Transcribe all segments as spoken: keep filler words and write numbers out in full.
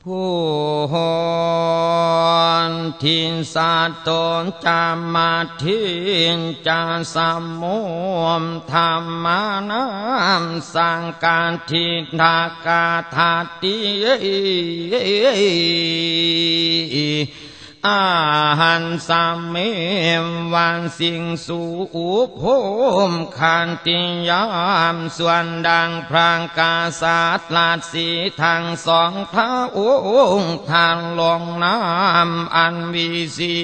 ผู้หอนทินสาตนจามาทินจาสามมมธรรมานัมสังการทินากาธาติอาหันสามเมมวันสิงสูอุภมขันติยามส่วนดังพรางกาสาตลาดสีทางสองพระองค์ทางลงน้ำอันวิสี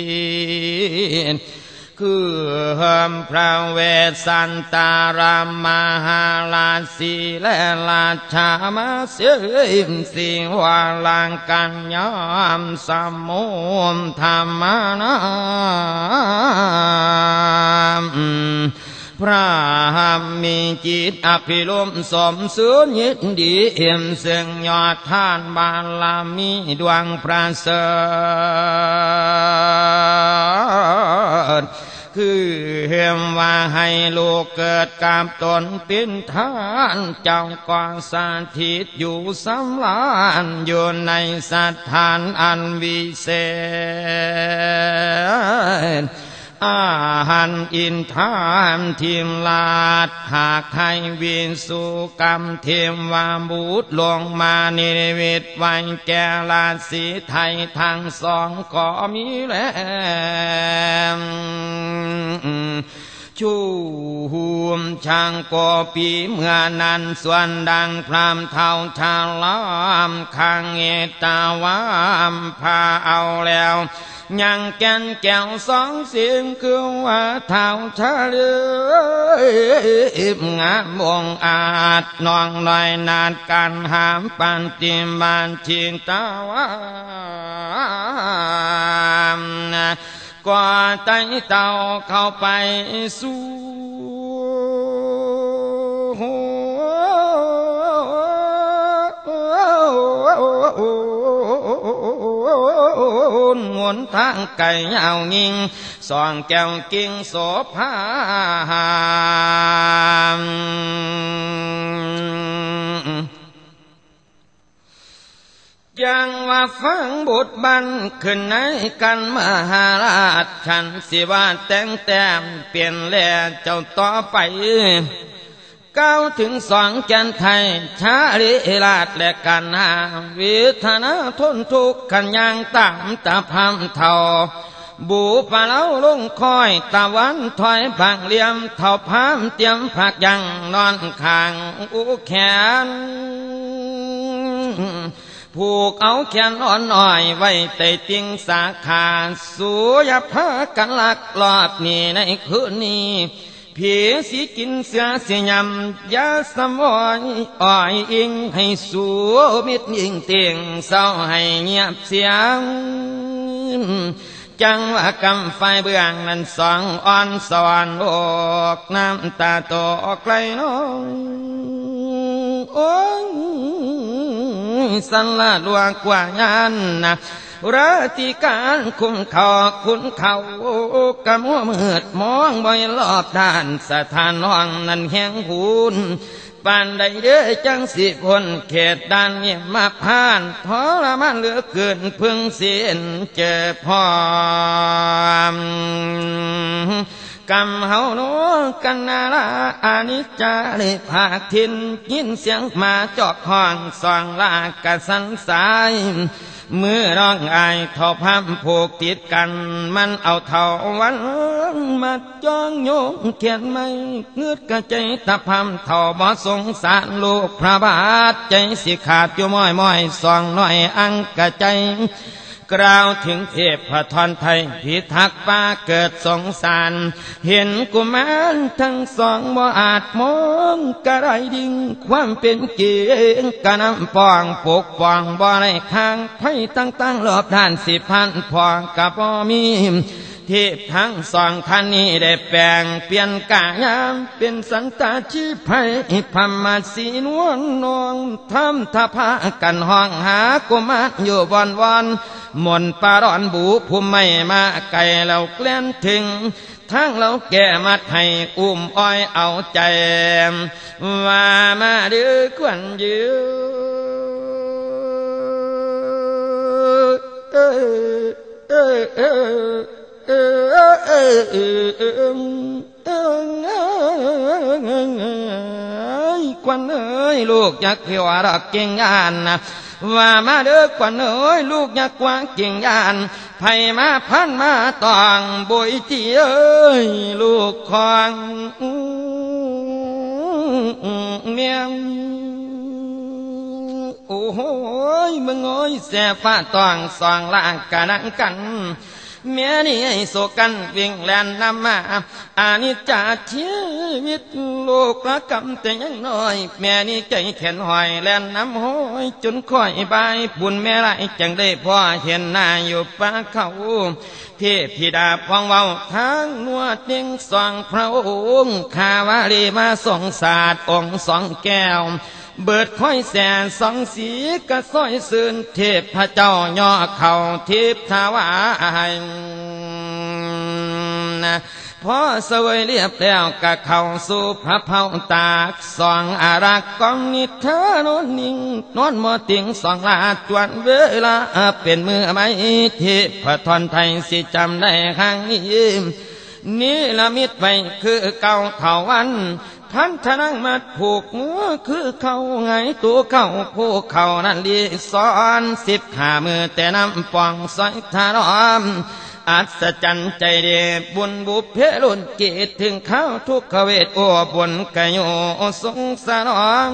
คือพระเวสสันตารามมหาราศีและราชามาเสมสิวาลังกันยามสมุมธรรมนามพระมีจิตอภิรมสมสุญยินดีเอี่ยมซึ่งยอดทานบารมีดวงประเสริฐคือเห็นว่าให้ลูกเกิดกับตนเป็นทานเจ้ากองสถิตอยู่สำลานอยู่ในสถานอันวิเศษอาหันอินทามทิมลาดหากไทยวินสุกรรมเทมวาบุตรลงมานิเวศไว้แก่ราศีไทยทั้งสองก็มีแล้วชูหุมช่างก็ปีเมื่อนั้นส่วนดังพรามเท่าชาลามขังเอตาวามพาเอาแล้วยังแก่นแก้วสองเสียงคือว่าเท่าชาเลือบงามวงอาจน้องลอยนาดการหามปันติมานชินตาวามกว่าไตเต่าเข้าไปสู่งวนทางไก่ยาวยิงสองแก้วกิ่งโสภายังว่าฟังบทบันขึ้นในกันมหาราชฉันสิว่าแต่งแต้มเปลี่ยนแลเจ้าต่อไปก้าวถึงสองแกนไทยชาลิราชและกันหาวิธนาทนทุกข์ขันยังตามตาพามเท่าบูปะเล่าลงคอยตะวันถอยผักเหลี่ยมเท่าพามเตรียมผักยังนอนข้างอุแขนผูกเอาแขนอ่อนอ่อยไว้ใต้ติ่งสาขาสูยพากันลักลอบนี่ในคืนนี้ผีสีกินเสือเสียยำยาสมอยอ่อยอิงให้สูมิดยิงเตียงเศร้าให้เงียบเสียงจังว่ากำไฟเบื้องนั้นสองอ่อนสวรรค์โอกน้ำตาโตไกลน้องโอ้สันละดวงกว่างานนะราติการคุ้มเขาคุ้นเขากะมัวมืดมองบ่อยรอบด้านสถานน้องนั้นแห้งหูนปานใดเด้อจังสิพ้นเขตด้านนี้มาผ่านทรมานเหลือเกินพึ่งเสียนเจอพร้อมกำเฮาโนกันนาลาอานิจจาได้ภาคทินยินเสียงมาจอกห้องสองลากะสันสายมือร้องไอเท่าพัมผูกติดกันมันเอาเท่าวันมาจ้องโยงเขียนไม่เงืดกะใจตะพัมเท่าบ่สงสารลูกพระบาทใจสิขาดอยู่ม้อยม้อยสองน้อยอังกะใจกล่าวถึงเทพทรไทยพิทักษ์ป่าเกิดสงสารเห็นกุมารทั้งสองบ่อาจมองกระไรดิ่งความเป็นเกียงกะนำปองปกป้องบ่ได้ข้างไพ่ตั้งๆรอบด้านสิพันพองกับบ่มีเทพทั้งสองท่านนี้ได้แปลงเปลี่ยนกายามเป็นสันตาชีไพพมาสีนวลนองทำท่าพากันห้องหากุมารอยู่บอนวอนมนปารอนบูภูมิไม่มาไกลเราเกลี้ยนถึงทั้งเราแก่มัดให้อุ้มอ้อยเอาใจว่ามาดื้อควันยืเออเออเออเออเออควันเอ้ยลูกอยากเขียวรักเก่งยานนะว่ามาเด้อควันเอ้ยลูกอยากกวางเก่งยานไผมาพันมาตองบุยที่เอ้ยลูกของเมียงโอ้โหมึงโอ้ยแสบฟ้าตองสองล่างกะนังกันเมียนี่ให้โศกันวิ่งแล่นนำมาอานิจจาชีวิตโลกละกำแต่ยังน้อยแม่นี่ใจแขนหอยแล่นน้ำห้อยจนค่อยบายบุญแม่ไรจังได้พ่อเห็นหน้าอยู่ป่าเขาเทพธิดาพองเว้าทางนวดนิ่งสองพระองค์ข้าวาลีมาส่งศาสตร์องค์สองแก้วเบิดค่อยแสนสองสีกระซ้อยซื่นเทพพระเจ้าย่อเข่าทิพทวายนะพอสวยเรียบแล้วกะเข้าสู่พระเผาตากสองอารักกองนิทานนนิ่งนอนมอติงสองลาจวนเวลาเป็นมือไม่เทพทอนไทยสิจำได้ครั้งนี้นี่ละมิตรไปคือเก่าเท่าวันพันธนังมัดผูกมือคือเขาไงตัวเขาผู้เขานั่นดีสอนสิบขามือแต่น้ำปองสอยทารอมอัศจรรย์ใจเดบุญบุพเพลุนเกตถึงเข้าทุกขเวทโอบุญกโยสงสารอง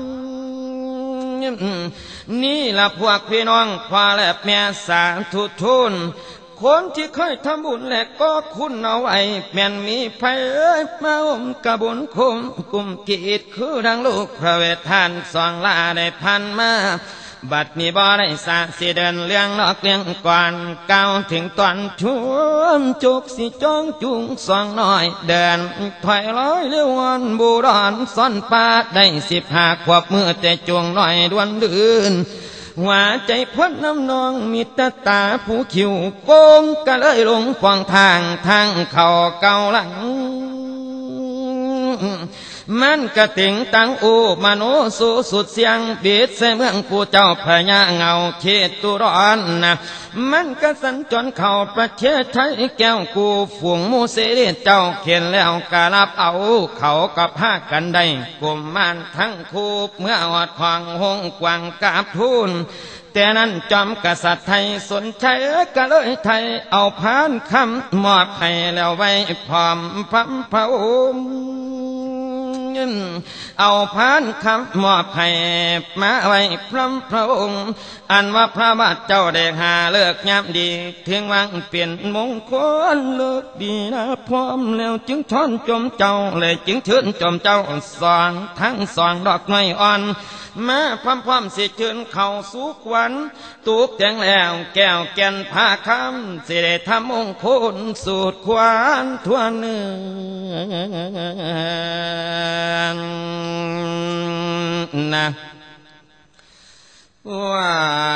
นี่ละพวกพี่น้องพ่อและแม่สาธุทุนคนที่เคยทำบุญและก็คุณเอาไว้แม่นมีไผเอ้ยมาอมกระบุญคุมกุมกีดคือดังลูกพระเวททานสองลาได้พันมาบัดนี้บ่ได้สาสิเดินเลี้ยงนอกเลี้ยงก่อนเก้าถึงตอนช่วมจุกสิจ้องจุงสองน้อยเดินถอยร้อยเลี้ยววันบูรอนซ่อนปาได้สิบห้าขวบมือแต่จวงน้อยดวนลื่นหัวใจพ้นน้ำนองมิตรตาผู้คิวโกงก็เลยลงขวางทางทางเข่าเก่าหลังมันกระติงตังอูมโนสุสุดเสียงเบียดใส่เมืองผู้เจ้าพญาเงาเขตตุร้อนนะมันกระสันจนเข้าประเทศไทยแก้วกูฝูงมูเสรีเจ้าเขียนแล้วกะรับเอาเขากับพากันได้กลุ่มมันทั้งคูเมื่ออดควางหงกวางกาบทุนแต่นั้นจอมกษัตริย์ไทยสนใจก็เลยไทยเอาพานคำมอบให้แล้วไว้พร้อมพัมพระองค์เอาพานคำมอบให้มาไว้พร้อมพระองค์อันว่าพระบาทเจ้าได้หาเลิกยามดีถึงวังเปลี่ยนมงคลเลิกดีนะพร้อมแล้วจึงช้อนจมเจ้าเลยจึงเชิญจมเจ้าสองทั้งสองดอกไม้อ่อนมาพร้อมๆสิเชิญเข้าสู่ขวัญตูกแจงแล้วแก้วแก่นผ้าคำสิได้ทำมงคลสูตรขวัญทั่วเนื้อนะว่า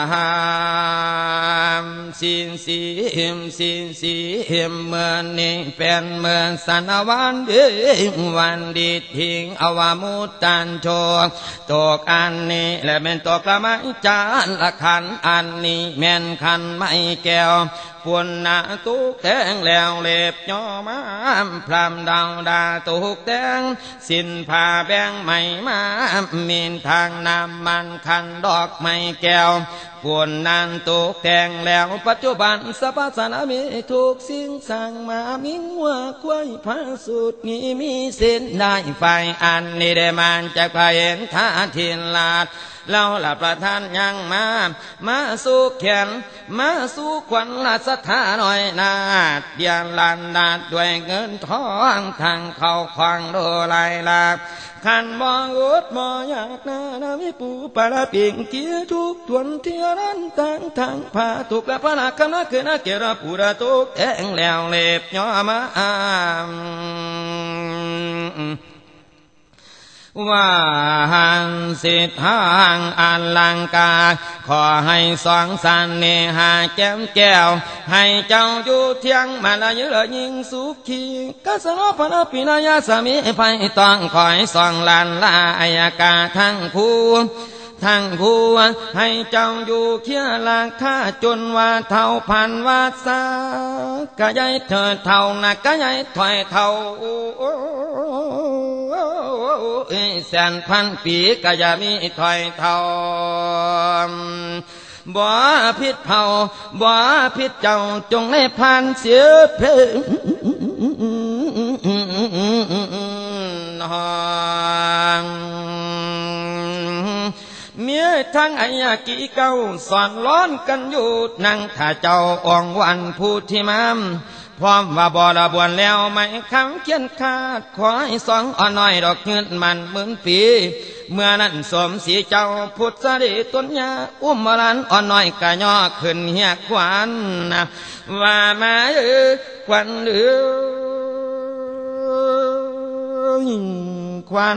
สินสีมสินสีมเมื่อนี้เป็นเมื่อสันวันดีวันดีทิ้งอวามุตตันโชตกอันนี้และเป็นตกละไม้จานละขันอันนี้แม่นขันไม้แก้วปุ่นนาตุกแดงแล้วเล็บย่อมามพรำดาวดาตุกแดงสินผ้าแบงไม้มามีนทางน้ำมันขันดอกไม้แก้วปุ่นนานตุกแดงแล้วปัจจุบันสภาสนามีทุกสิ่งสั่งมามินว่าควายพระสุดนี้มีเส้นได้ไฟอันนี้ได้มันจากพระเองท่าทินลาดเราละประทานยังมามาสู่แขนมาสู่ขวัญราชธาหน่อยนาดเดียนลันดาดด้วยเงินทองทางเขาควังโดลายลาขันมองอุดมองอยากนานามิปูปาราปิงเกียทุกทวนเทียรันต่างทางผาทุกและพระนาคนาคือนาเกระปูระตุกแทงแล้วเล็บย่อมาอามว่าหันสิทธางอันลังกาขอให้สองสันเนหาแก้มแก้วให้เจ้าอยู่เที่ยงมาละยือยิงสุขีกัสโนพระปินายาสามีไปต้องคอยสองลานลาอายากาทั้งคู่ทางหัวให้เจ้าอยู่เคียราคาจนว่าเท่าพันวาสากะยายเธอเท่านะกะยายถอยเท่าแสนพันปีกะยามีถอยเท่าบ่พิษเผาบ่พิษเจ้าจงให้ผ่านเสียเพนองเมียทั้งไอยากีเก้าสอนร้อนกันอยู่นั่งถ้าเจ้าอ่องวันผู้ที่มามพร้อมว่าบ่ละบวนแล้วไม่คำเขียนขาดขอให้สองอ่อนน้อยดอกเงินมันหมื่นปีเมื่อนั้นสมสีเจ้าพุทธดีต้นยาอุ้มมาลันอ่อนน้อยกะย่อขึ้นเฮียขวัญนะว่ามาเออขวัญเออขวัญ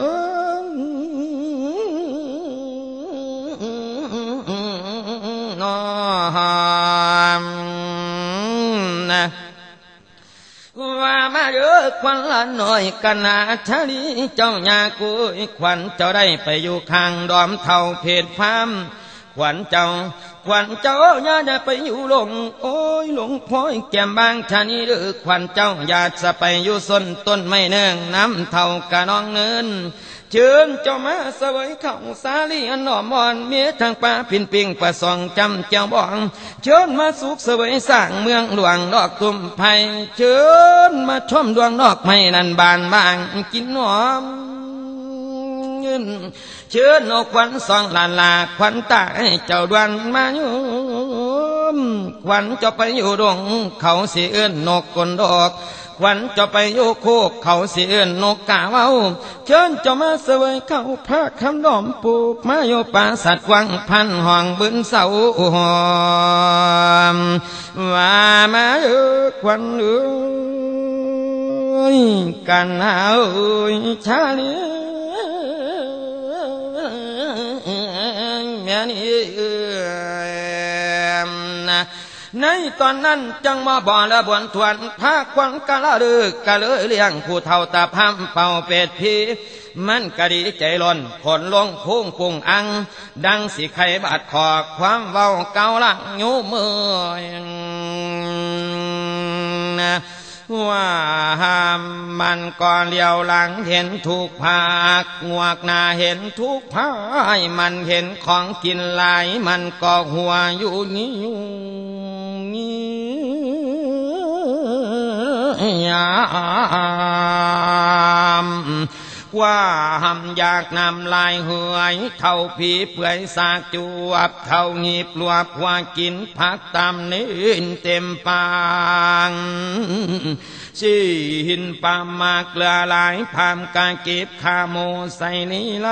นอนนะว่ามาเยอะควันละหน่อยกันนาชาลีเจ้าญากุยขวัญเจ้าได้ไปอยู่ข้างดอมเท่าเพศพามขวัญเจ้าขวัญเจ้าอย่าจะไปอยู่หลงโอ้ยหลงพ้อยแก้มบางชานีหรือขวัญเจ้าอย่าจะไปอยู่ส้นต้นไม่เนื่องน้ำเท่ากะน้องเนินเชิญเจ้ามาเสวยข้าวสาลีอันหน่อมอนเมียทางป่าพินปิงประสองจำเจ้าบองเชิญมาสุขเสวยสร้างเมืองหลวงดอกตุ่มไผ่เชิญมาชมดวงดอกไม้นันบานบางกินหอมเชิญนกขวัญสองลานลาขวัญตาเจ้าดวนมาอยู่ขวัญจะไปอยู่ดงเขาสิเอื้อนนกกลดอกขวัญจะไปโยโคกเขาเสียนนกกาเว้าเชิญจะมาเสวยเข้าพระคำดอมปูมาโยป่าสัตว์วังพันห้องบืนเสาหอมว่ามาเออขวัญเอ้ยกันเอาชาลีแม่นี่นะในตอนนั้นจังมาบ่อละบวนทวนพาควันกะละลึกกะเลยเลี้ยงผู้เฒ่าตาพามเป่าเป็ดพีมันกะดีใจล้นผลลงพุ่งปุ่งอังดังสิไข่บาดคอความเว้าเกาลังยูมือว่าห้ามมันก่อนเลี้ยวหลังเห็นทุกภาคงวกหน้าเห็นทุกภายมันเห็นของกินหลายมันก็หัวอยู่นี้ยามว่าหำอยากนำลายเหือยเท่าผีเปื่อยสากจวบเท่าหีบลวบว่ากินผักตามเนื้อเต็มปางชีหินปามมากเกลือหลายพามกาเก็บขาโมใส่นี่ไหล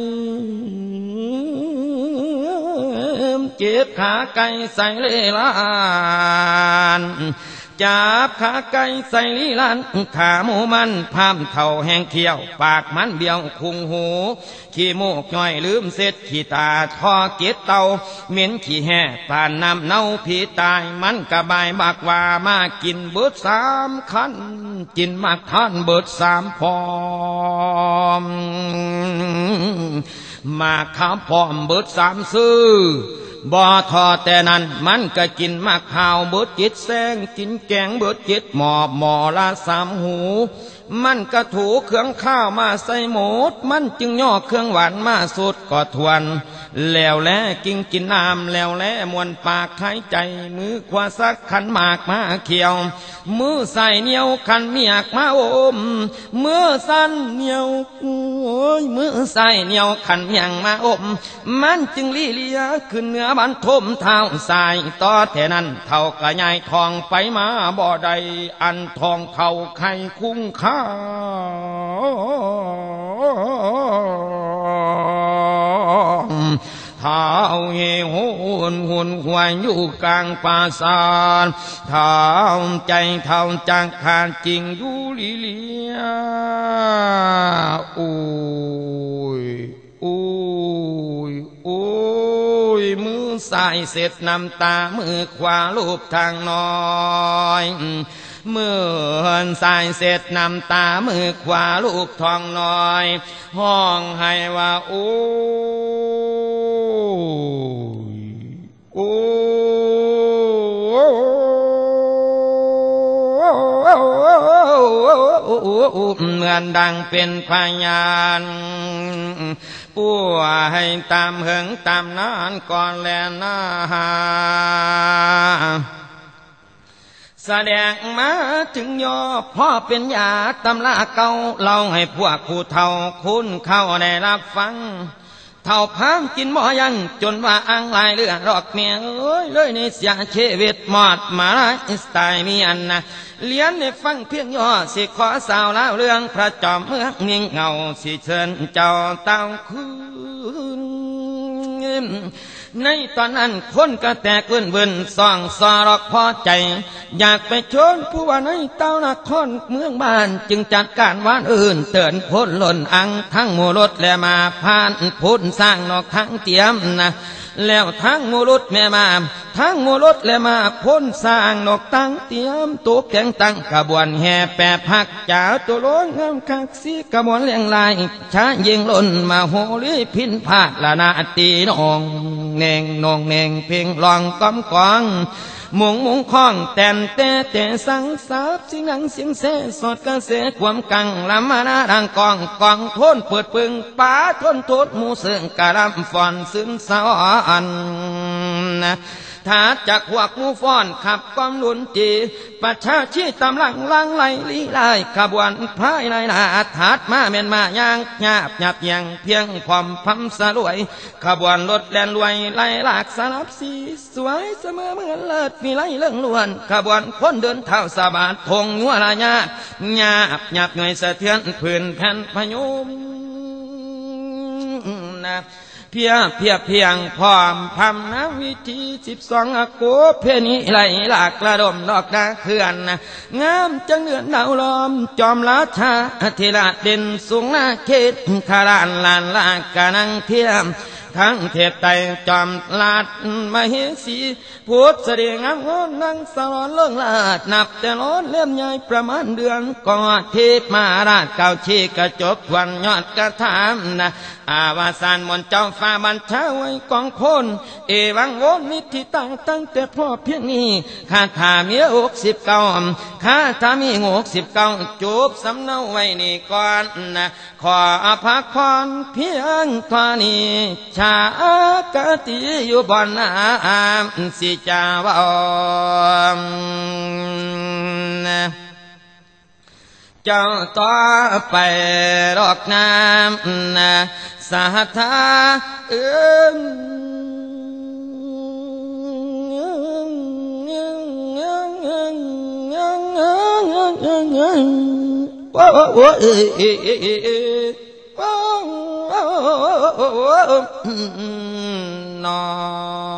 เก็บขาไก่ใส่เลลานจับขาไก่ใส่ลีลันขาหมูมันพามเท่าแห้งเขียวปากมันเบี้ยวคุงหูขี้มูกย่อยลืมเสร็จขี้ตาทอเกล็ดเตาเหม็นขี้แห่ผ่านน้ำเน่าผีตายมันกระบายบักว่ามากินเบิดสามขันกินมากท่านเบิดสามพอมมาข้าวพร้อมเบิดสามซื้อบ่ทอแต่นั้นมันก็กินมากข้าวเบิดจิตแซงกินแกงเบิดจิตหมอบหมอละสามหูมันก็ถูเครื่องข้าวมาใส่หมดมันจึงย่อเครื่องหวานมาสุดก็ทวนแล้วแลกินกินน้ำแล้วแลมวนปากหายใจมือขวาสักขันหมากมาเขียวมือใส่เหนียวขันเมียกมาอมมือสั้นเหนียวโอ้ยมือใส่เหนียวขันเมียงมาอมมันจึงลีเลียขึ้นเหนือบันทมเท้าใส่ต่อแต่นั้นเท่ากระยายทองไปมาบ่อใดอันทองเท่าไข่คุ้งค่าเท้าเหี่ยวหุ่นหุ่นควายอยู่กลางป่าสานเท้าใจเท้าจังขาดจริงอยู่ลิเลียโอ้ยโอ้ยโอ้ยมือซ้ายเสร็จน้ำตามือขวาลูบทางน้อยเมื่อสายเสร็จน้ำตามือขวาลูกทองน้อยห้องให้ว่าโอ้เหมือนดังเป็นพยานผู้ให้ตามเหิงตามนานก่อนแลหน้าแสดงมาถึงย่อพ่อเป็นยาตำราเก่าเล่าให้พวกผู้เฒ่าคุ้นเข้าได้รับฟังเท่าพามกินหมอยังจนว่าอังลายเรื่องรอกเมียเอ้ยเลยในเสียชีวิตหมอดมาลายสไตล์มีอันนะเลี้ยนในฟังเพียงย่อสิขอสาวเล่าเรื่องพระจอมเมืองนิ่งเงาสิเชิญเจ้าเต้าคืนในตอนนั้นคนก็แตกเวินเวินส่องสอรอกพอใจอยากไปชนผู้ว่าในเต้านครเมืองบ้านจึงจัดการวานอื่นเตือนพ้นหล่นอังทั้งหมู่รถและมาผ่านพ้นสร้างนอกทั้งเตียมนะแล้วทั้งมูรุษแม่มาทั้งมูรุษและมาพ้นสร้างนกตั้งเตรียมตัวแข่งตั้งขบวนแห่แปรพักจ่าตัวล้นงามคักสีกระมวลเลี้ยงลายช้ายิงล้นมาโหลีพินพาดละนาตีนองเน่งนองเน่งเพ่งลองก้อมกองมุงมุงคล้องแต่นเตะเตะสังสาบสิงหังเสียงเสสดกระเสความกังลำมานาดังกองกองทนเปิดปึงป้าทนโทษมูเสื่องกะลำฟอนซึมสะอันนะถ้าจากหัวกูฟ้อนขับกองลุนจีประชาชีตำลังลังไหลลีไล่ขบวนพายในนาถาดมาเมียนมายางหยาบหยาบยังเพียงความพัมสลวยขบวนรถแล่นรวยไล่หลากสลับสีสวยเสมอเหมือนเลิศมีไล่เรื่องล้วนขบวนคนเดินเท้าสะบาดทงยัวลายาหยาบหยาบหน่วยสะเทือนพื้นแผ่นพยุมนะเพียเพียเพียงพร้อมพำน้ำวิธีสิบสองอากูเพนีไหลหลากระดมดอกดาเขื่อนงามจังเดือนดาวล้อมจอมราชาเทระเด่นสูงหน้าเขตคารานลานลากานังเทียมทั้งเทพไตจอมลาดมเหสีพูดเสด็จงามงอนนั่งสลอนเลื่องลาดนับแต่ร้อนเล่มใหญ่ประมาณเดือนก่อนเทพมาราชเก่าชีกระจบทวนยอดกระถามนะอาวาสานมนเจ้าฟ้าบัญชาไว้กองพลเอวังโวนนิธิตั้งตั้งแต่พ่อเพียงนี้ข้าถามีหกสิบเก้าข้าถามีหกสิบเก้าจูบสำเนาไว้นี่ก่อนนะขออภักพรเพียงทวานี้ชากติอยู่บนน้ำสิจาวอมเจ้าต่อไปรอกน้ำนะสาธาเอื้อว้าวว้าวเอ้ยว้าวว้าวนอ